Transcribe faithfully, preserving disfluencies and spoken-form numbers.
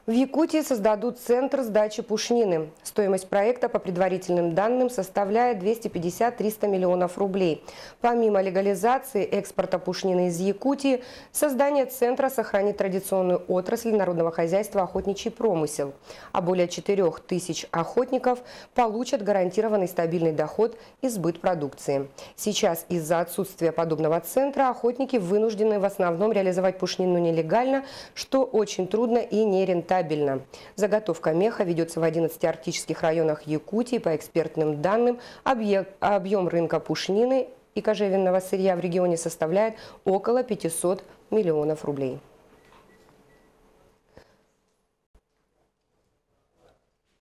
В Якутии создадут центр сдачи пушнины. Стоимость проекта, по предварительным данным, составляет двести пятьдесят — триста миллионов рублей. Помимо легализации экспорта пушнины из Якутии, создание центра сохранит традиционную отрасль народного хозяйства охотничий промысел. А более четырёх тысяч охотников получат гарантированный стабильный доход и сбыт продукции. Сейчас из-за отсутствия подобного центра охотники вынуждены в основном реализовать пушнину нелегально, что очень трудно и нерентабельно. Заготовка меха ведется в одиннадцати арктических районах Якутии. По экспертным данным, объем рынка пушнины и кожевенного сырья в регионе составляет около пятисот миллионов рублей.